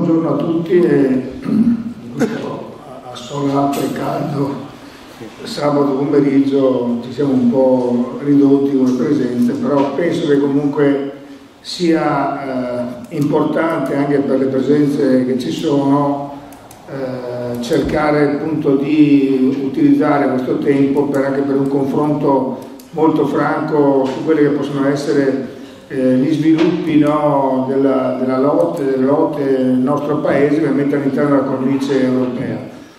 buongiorno a tutti. Assolato e caldo sabato pomeriggio ci siamo un po' ridotti come presenze, però penso che comunque sia importante anche per le presenze che ci sono cercare appunto di utilizzare questo tempo anche per un confronto molto franco su quelli che possono essere gli sviluppi, no, delle lotte nel nostro paese, ovviamente all'interno della cornice europea.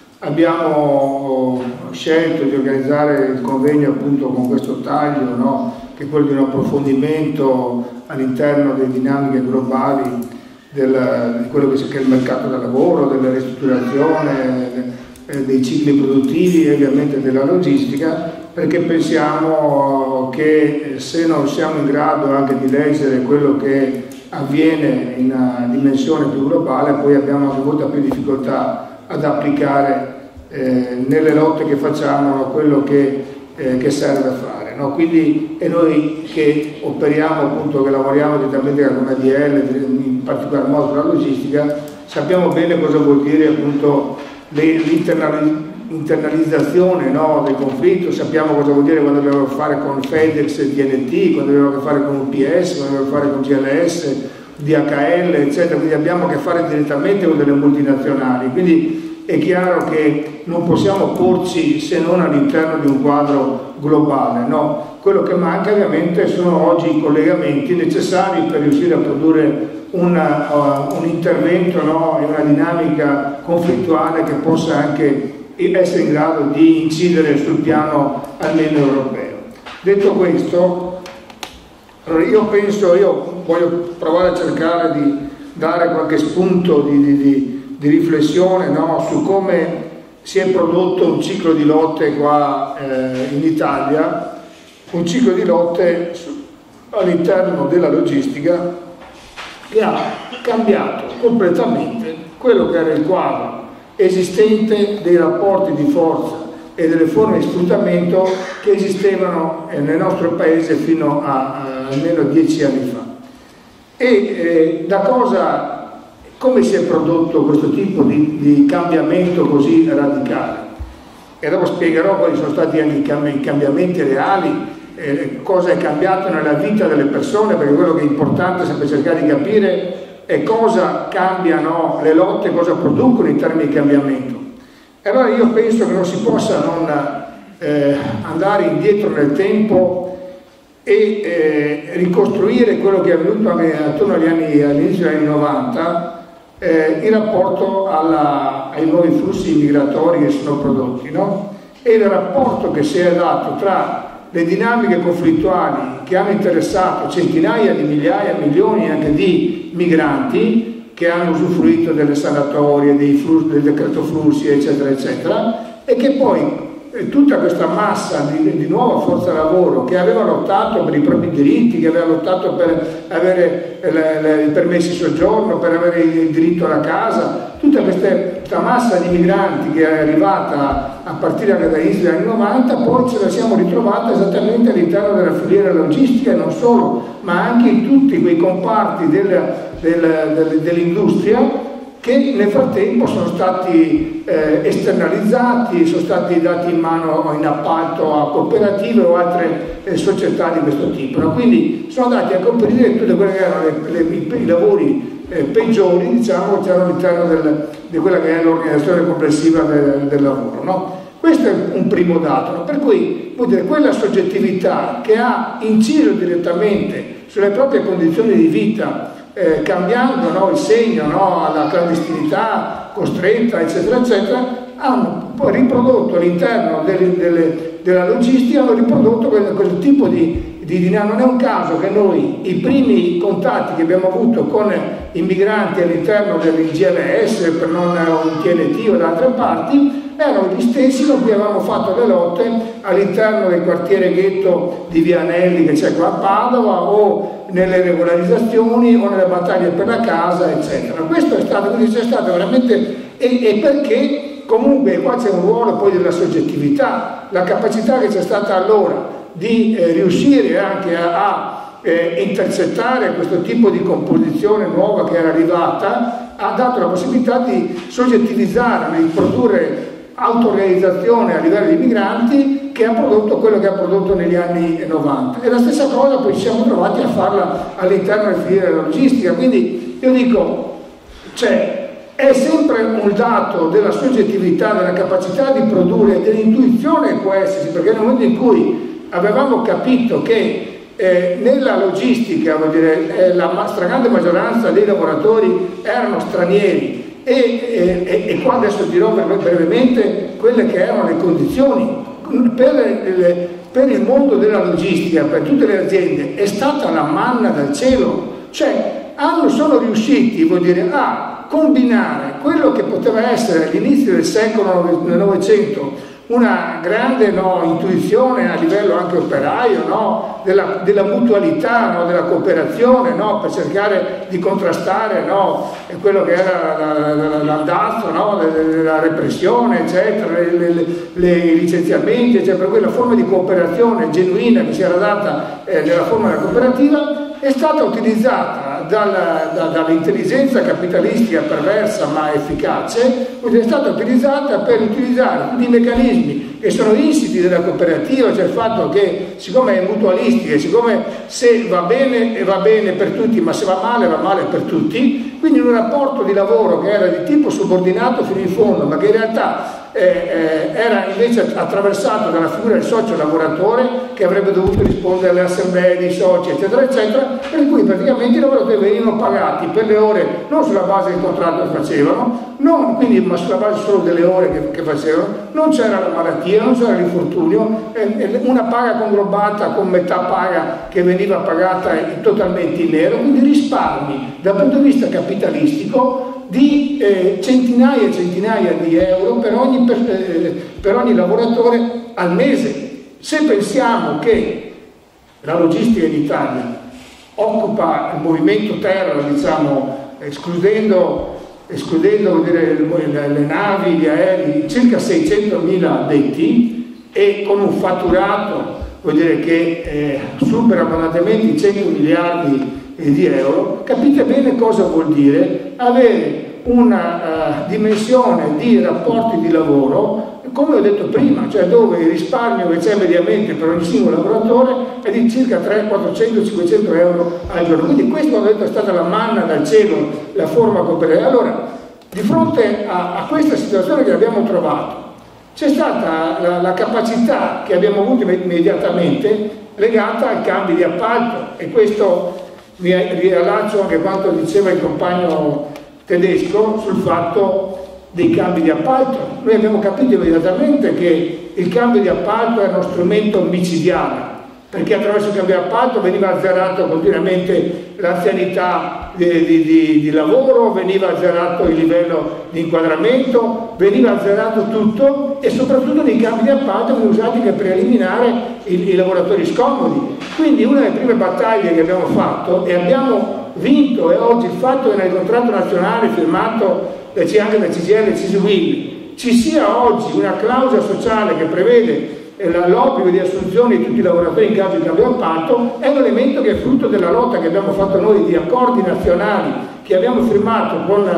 Abbiamo scelto di organizzare il convegno appunto con questo taglio, no, che è quello di un approfondimento all'interno delle dinamiche globali di quello che è il mercato del lavoro, della ristrutturazione, dei cicli produttivi e ovviamente della logistica, perché pensiamo che se non siamo in grado anche di leggere quello che avviene in una dimensione più globale, poi abbiamo anche molta più difficoltà ad applicare nelle lotte che facciamo quello che serve fare, no? Quindi è noi che operiamo appunto, che lavoriamo direttamente con ADL, in particolar modo con la logistica, sappiamo bene cosa vuol dire appunto l'internalizzazione, no, del conflitto, sappiamo cosa vuol dire quando dobbiamo fare con FedEx e TNT, quando dobbiamo fare con UPS, quando dobbiamo fare con GLS, DHL, eccetera. Quindi abbiamo a che fare direttamente con delle multinazionali, quindi è chiaro che non possiamo porci se non all'interno di un quadro globale, no? Quello che manca ovviamente sono oggi i collegamenti necessari per riuscire a produrre un intervento, no, in una dinamica conflittuale che possa anche essere in grado di incidere sul piano almeno europeo. Detto questo, allora io voglio provare a cercare di dare qualche spunto di riflessione, no, su come si è prodotto un ciclo di lotte qua in Italia, un ciclo di lotte all'interno della logistica che ha cambiato completamente quello che era il quadro esistente dei rapporti di forza e delle forme di sfruttamento che esistevano nel nostro paese fino a almeno 10 anni fa. Come si è prodotto questo tipo di cambiamento così radicale? E dopo spiegherò quali sono stati anche i cambiamenti reali, cosa è cambiato nella vita delle persone, perché quello che è importante è sempre cercare di capire è cosa cambiano le lotte, cosa producono in termini di cambiamento. E allora io penso che non si possa non andare indietro nel tempo e ricostruire quello che è avvenuto anche attorno all'inizio degli anni 90 in rapporto ai nuovi flussi migratori che sono prodotti, no? E il rapporto che si è dato tra le dinamiche conflittuali che hanno interessato centinaia di migliaia, milioni anche di migranti che hanno usufruito delle sanatorie, del decreto flussi, eccetera, eccetera, e che poi tutta questa massa di nuova forza lavoro che aveva lottato per i propri diritti, che aveva lottato per avere i permessi di soggiorno, per avere il diritto alla casa, tutta questa massa di migranti che è arrivata a partire anche dall'inizio degli anni 90, poi ce la siamo ritrovata esattamente all'interno della filiera logistica e non solo, ma anche in tutti quei comparti dell'industria che nel frattempo sono stati esternalizzati, sono stati dati in mano in appalto a cooperative o altre società di questo tipo, no? Quindi sono andati a coprire tutti quelli che erano i lavori peggiori, diciamo, che erano all'interno di quella che è l'organizzazione complessiva del lavoro, no? Questo è un primo dato, no? Per cui vuol dire quella soggettività che ha inciso direttamente sulle proprie condizioni di vita, cambiando, no, il segno, no, alla clandestinità costretta, eccetera, eccetera, hanno poi riprodotto all'interno della logistica, hanno riprodotto quel tipo di dinamica. Non è un caso che noi i primi contatti che abbiamo avuto con i migranti all'interno del GLS, per non un TNT o da altre parti, erano gli stessi con cui avevamo fatto le lotte all'interno del quartiere ghetto di Vianelli che c'è qua a Padova, o nelle regolarizzazioni o nelle battaglie per la casa, eccetera. Questo è stato, quindi c'è stato veramente, e perché comunque qua c'è un ruolo poi della soggettività, la capacità che c'è stata allora di riuscire anche a intercettare questo tipo di composizione nuova che era arrivata, ha dato la possibilità di soggettivizzare, di produrre autorealizzazione a livello di migranti, che ha prodotto quello che ha prodotto negli anni 90. E la stessa cosa poi ci siamo trovati a farla all'interno delle filiere della logistica. Quindi io dico, è sempre un dato della soggettività, della capacità di produrre, dell'intuizione che può esserci, perché nel momento in cui avevamo capito che nella logistica, vuol dire, la stragrande maggioranza dei lavoratori erano stranieri, e qua adesso dirò brevemente quelle che erano le condizioni per il mondo della logistica, per tutte le aziende, è stata la manna dal cielo. Sono riusciti, vuol dire, a combinare quello che poteva essere all'inizio del secolo Novecento una grande intuizione a livello anche operaio, della mutualità, della cooperazione, per cercare di contrastare quello che era l'andazzo, la repressione, eccetera, i licenziamenti, eccetera. Per cui la forma di cooperazione genuina che si era data nella forma della cooperativa è stata utilizzata dall'intelligenza capitalistica perversa ma efficace, è stata utilizzata per utilizzare tutti i meccanismi che sono insiti della cooperativa, cioè il fatto che siccome è mutualistica, siccome se va bene va bene per tutti, ma se va male per tutti, quindi in un rapporto di lavoro che era di tipo subordinato fino in fondo, ma che in realtà era invece attraversato dalla figura del socio lavoratore che avrebbe dovuto rispondere alle assemblee dei soci, eccetera, eccetera, per cui praticamente i lavoratori venivano pagati per le ore non sulla base del contratto che facevano, ma sulla base solo delle ore che facevano, non c'era la malattia, non c'era l'infortunio, una paga conglobata con metà paga che veniva pagata totalmente in nero, quindi risparmi dal punto di vista capitalistico di centinaia e centinaia di euro per ogni lavoratore al mese. Se pensiamo che la logistica in Italia occupa il movimento terra, diciamo, escludendo le navi, gli aerei, circa 600.000 addetti, e con un fatturato che supera abbondantemente i 100 miliardi di euro, capite bene cosa vuol dire avere una dimensione di rapporti di lavoro, come ho detto prima, cioè dove il risparmio che c'è mediamente per ogni singolo lavoratore è di circa 300, 400, 500 euro al giorno. Quindi questo, ho detto, è stata la manna dal cielo, la forma cooperativa. Allora, di fronte a questa situazione che abbiamo trovato, c'è stata la capacità che abbiamo avuto immediatamente legata al cambio di appalto, e questo mi riallaccio anche a quanto diceva il compagno tedesco sul fatto dei cambi di appalto. Noi abbiamo capito immediatamente che il cambio di appalto era uno strumento micidiale, perché attraverso il cambio di appalto veniva azzerato continuamente l'anzianità di lavoro, veniva azzerato il livello di inquadramento, veniva azzerato tutto, e soprattutto nei cambi di appalto venivano usati per eliminare i lavoratori scomodi. Quindi una delle prime battaglie che abbiamo fatto, e abbiamo vinto, è oggi il fatto che nel contratto nazionale firmato anche da CGIL e CISL ci sia oggi una clausola sociale che prevede l'obbligo di assunzione di tutti i lavoratori in caso di cambio di appalto, è un elemento che è frutto della lotta che abbiamo fatto noi, di accordi nazionali che abbiamo firmato con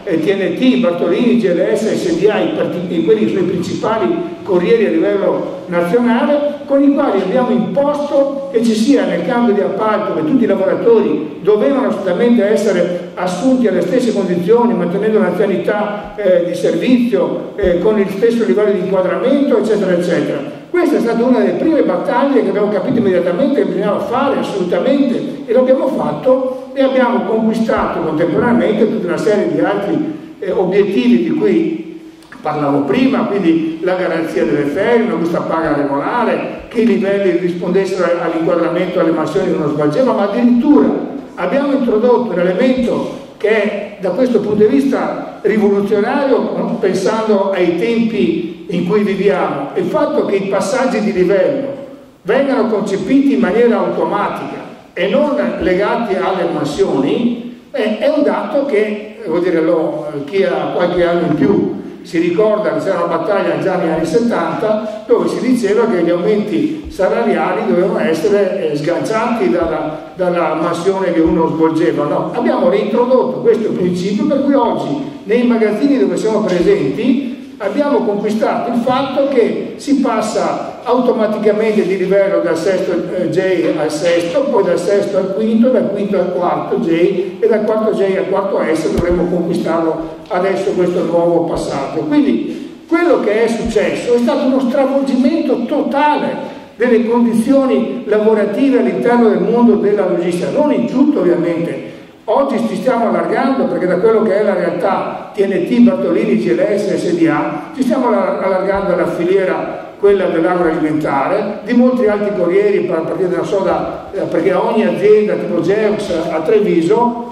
TNT, Bartolini, GLS e SDI, quelli sono i principali corrieri a livello nazionale, con i quali abbiamo imposto che ci sia nel cambio di appalto che tutti i lavoratori dovevano assolutamente essere assunti alle stesse condizioni, mantenendo l'anzianità di servizio, con il stesso livello di inquadramento, eccetera, eccetera. Questa è stata una delle prime battaglie che abbiamo capito immediatamente che bisognava fare assolutamente, e l'abbiamo fatto, e abbiamo conquistato contemporaneamente tutta una serie di altri obiettivi di cui parlavo prima, quindi la garanzia delle ferie, una busta paga regolare, che i livelli rispondessero all'inquadramento, alle mansioni che uno svolgeva, ma addirittura abbiamo introdotto un elemento che è da questo punto di vista rivoluzionario, pensando ai tempi in cui viviamo, il fatto che i passaggi di livello vengano concepiti in maniera automatica e non legati alle mansioni, è un dato che, chi ha qualche anno in più si ricorda che c'era una battaglia già negli anni 70 dove si diceva che gli aumenti salariali dovevano essere sganciati dalla mansione che uno svolgeva. No, abbiamo reintrodotto questo principio, per cui oggi nei magazzini dove siamo presenti abbiamo conquistato il fatto che si passa automaticamente di livello dal sesto J al sesto, poi dal sesto al quinto, dal quinto al quarto J e dal quarto J al quarto S. Dovremmo conquistarlo adesso questo nuovo passaggio. Quindi quello che è successo è stato uno stravolgimento totale delle condizioni lavorative all'interno del mondo della logistica, non in tutto ovviamente. Oggi ci stiamo allargando, perché da quello che è la realtà TNT, Bartolini, GLS, SDA, ci stiamo allargando alla filiera, quella dell'agroalimentare, di molti altri corrieri, a partire da soda, perché ogni azienda tipo Geox a Treviso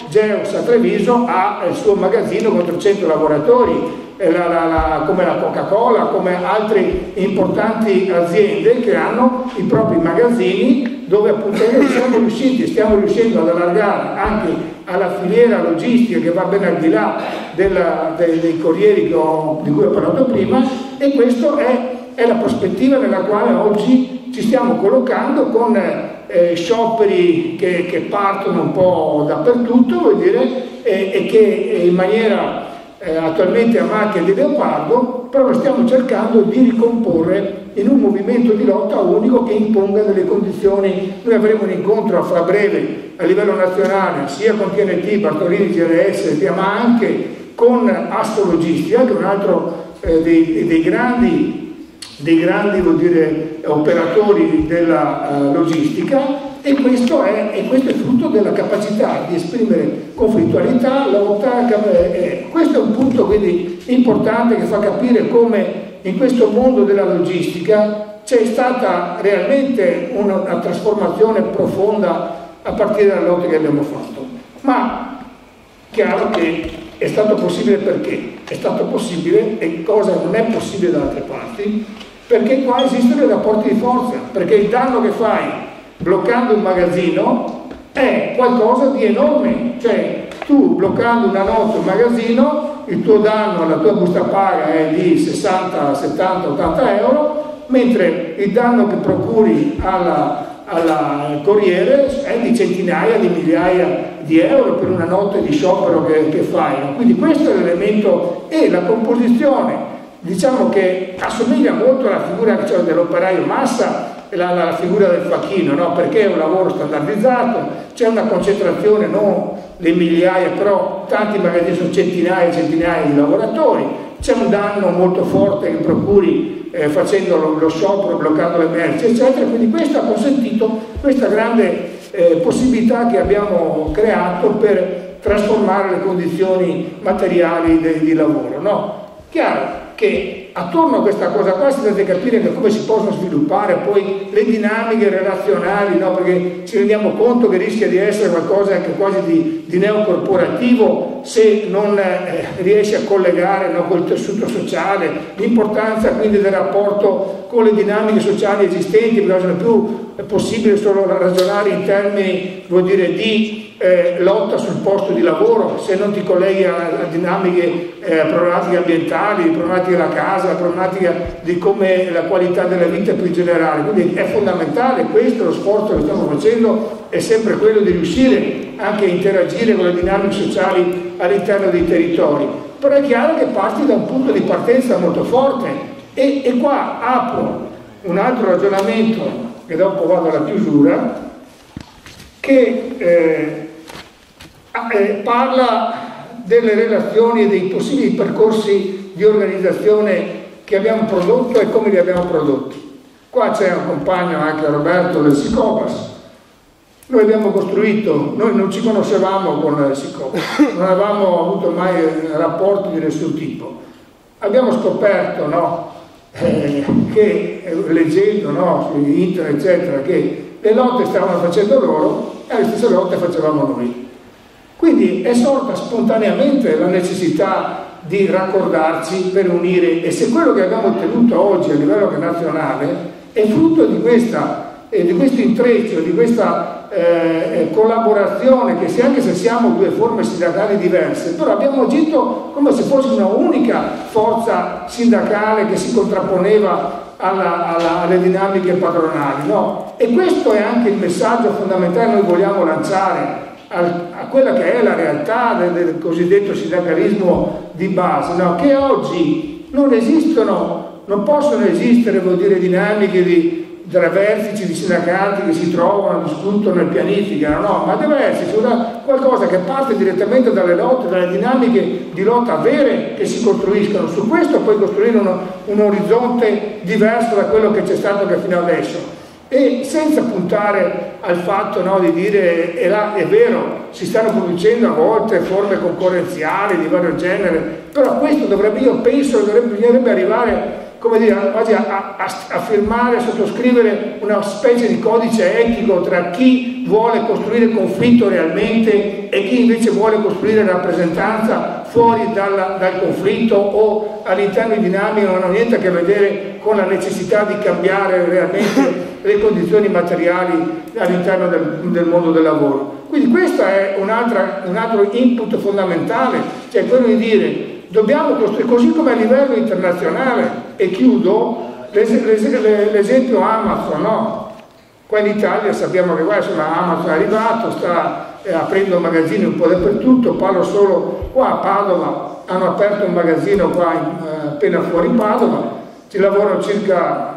ha il suo magazzino con 300 lavoratori, come la Coca-Cola, come altre importanti aziende che hanno i propri magazzini, dove appunto noi stiamo riuscendo ad allargare anche alla filiera logistica che va ben al di là dei corrieri di cui ho parlato prima, e questa è la prospettiva nella quale oggi ci stiamo collocando, con scioperi che partono un po' dappertutto, vuol dire, e che in maniera attualmente a macchia di leopardo, però lo stiamo cercando di ricomporre in un movimento di lotta unico che imponga delle condizioni. Noi avremo un incontro fra breve a livello nazionale, sia con TNT, Bartolini, GLS, ma anche con Astrologistica, che è un altro dei grandi vuol dire, operatori della logistica, e questo è frutto della capacità di esprimere conflittualità, lotta. Questo è un punto quindi importante, che fa capire come in questo mondo della logistica c'è stata realmente una trasformazione profonda a partire dalle lotte che abbiamo fatto. Ma chiaro che è stato possibile, perché è stato possibile, e cosa non è possibile da altre parti, perché qua esistono i rapporti di forza, perché il danno che fai bloccando un magazzino è qualcosa di enorme. Cioè, tu bloccando una notte un magazzino, il tuo danno, la tua busta paga è di 60, 70, 80 euro, mentre il danno che procuri al corriere è di centinaia di migliaia di euro per una notte di sciopero che fai. Quindi questo è l'elemento, e la composizione, diciamo che assomiglia molto alla figura dell'operaio massa, la figura del facchino, no? Perché è un lavoro standardizzato, c'è una concentrazione, non le migliaia, però tanti magazzini, sono centinaia e centinaia di lavoratori, c'è un danno molto forte che procuri facendo lo sciopero, bloccando le merci, eccetera. Quindi questo ha consentito questa grande possibilità che abbiamo creato per trasformare le condizioni materiali di lavoro, no? Chiaro che attorno a questa cosa qua si deve capire che come si possono sviluppare poi le dinamiche relazionali, no? Perché ci rendiamo conto che rischia di essere qualcosa anche quasi di neocorporativo se non riesce a collegare, no, col tessuto sociale, l'importanza quindi del rapporto con le dinamiche sociali esistenti, perché non è più possibile solo ragionare in termini, vuol dire, di lotta sul posto di lavoro, se non ti colleghi a dinamiche, problematiche ambientali, problematiche della casa, la problematica di come la qualità della vita più in generale. Quindi è fondamentale questo, lo sforzo che stiamo facendo è sempre quello di riuscire anche a interagire con le dinamiche sociali all'interno dei territori. Però è chiaro che parti da un punto di partenza molto forte, e qua apro un altro ragionamento, che dopo vado alla chiusura, che parla delle relazioni e dei possibili percorsi di organizzazione che abbiamo prodotto e come li abbiamo prodotti. Qua c'è un compagno, anche Roberto, del Sicopas. Noi abbiamo costruito, noi non ci conoscevamo con il Sicopas, non avevamo avuto mai rapporti di nessun tipo. Abbiamo scoperto, no, che leggendo, no, su internet eccetera, che le lotte stavano facendo loro e le stesse lotte facevamo noi. Quindi è sorta spontaneamente la necessità di raccordarci per unire, e se quello che abbiamo ottenuto oggi a livello nazionale è frutto di questa di questo intreccio, di questa collaborazione, che anche se siamo due forme sindacali diverse, però abbiamo agito come se fosse una unica forza sindacale che si contrapponeva alle dinamiche padronali, no? E questo è anche il messaggio fondamentale che noi vogliamo lanciare a quella che è la realtà del cosiddetto sindacalismo di base, no? Che oggi non esistono, non possono esistere, vuol dire, dinamiche tra vertici di sindacati che si trovano, discutono e pianificano, no, ma deve esserci qualcosa che parte direttamente dalle lotte, dalle dinamiche di lotta vere che si costruiscono. Su questo poi costruire un orizzonte diverso da quello che c'è stato fino adesso, e senza puntare al fatto, no, di dire è vero, si stanno producendo a volte forme concorrenziali di vario genere, però questo io penso che bisognerebbe arrivare, come dire, oggi a firmare, a sottoscrivere una specie di codice etico tra chi vuole costruire conflitto realmente e chi invece vuole costruire rappresentanza fuori dal conflitto o all'interno di dinamiche che non hanno niente a che vedere con la necessità di cambiare realmente le condizioni materiali all'interno del mondo del lavoro. Quindi questo è un altro input fondamentale, cioè quello di dire dobbiamo costruire, così come a livello internazionale, e chiudo, l'esempio Amazon, no? Qua in Italia sappiamo che Amazon è arrivato, sta aprendo magazzini un po' dappertutto, parlo solo qua a Padova, hanno aperto un magazzino qua appena fuori Padova, ci lavorano circa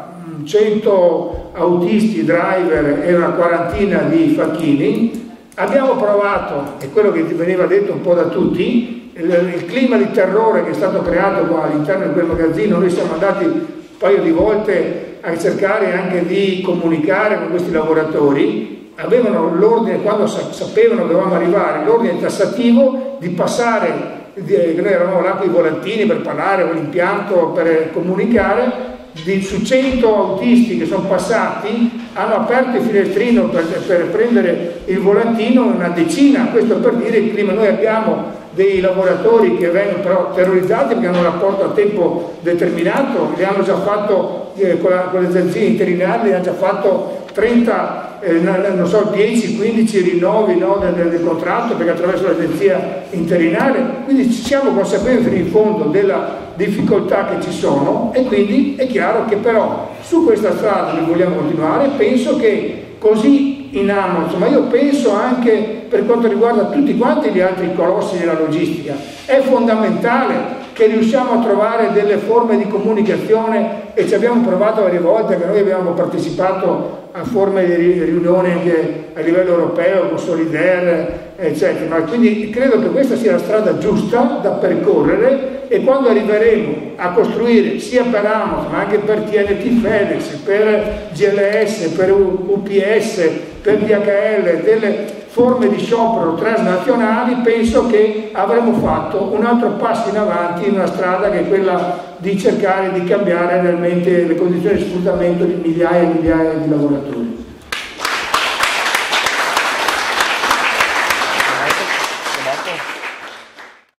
100 autisti, driver e una quarantina di facchini. Abbiamo provato, è quello che veniva detto un po' da tutti, il clima di terrore che è stato creato qua all'interno di quel magazzino. Noi siamo andati un paio di volte a cercare anche di comunicare con questi lavoratori, avevano l'ordine, quando sapevano che dovevamo arrivare, l'ordine tassativo di passare, noi eravamo là con i volantini per parlare con l'impianto, per comunicare, su 100 autisti che sono passati hanno aperto il finestrino per prendere il volantino, una decina. Questo per dire il clima. Noi abbiamo dei lavoratori che vengono però terrorizzati perché hanno un rapporto a tempo determinato, li hanno già fatto con le aziende interinali, li hanno già fatto 30, 10-15 rinnovi, no, del contratto, perché attraverso l'agenzia interinale. Quindi siamo consapevoli fino in fondo della difficoltà che ci sono, e quindi è chiaro che però su questa strada noi vogliamo continuare. Penso che così in Amazon, ma io penso anche per quanto riguarda tutti quanti gli altri colossi della logistica, è fondamentale che riusciamo a trovare delle forme di comunicazione, e ci abbiamo provato varie volte, che noi abbiamo partecipato a forme di riunioni anche a livello europeo con Solidaire, eccetera. Ma quindi credo che questa sia la strada giusta da percorrere, e quando arriveremo a costruire sia per Amazon ma anche per TNT FedEx, per GLS, per UPS, per DHL, delle forme di sciopero transnazionali, penso che avremo fatto un altro passo in avanti in una strada che è quella di cercare di cambiare realmente le condizioni di sfruttamento di migliaia e migliaia di lavoratori.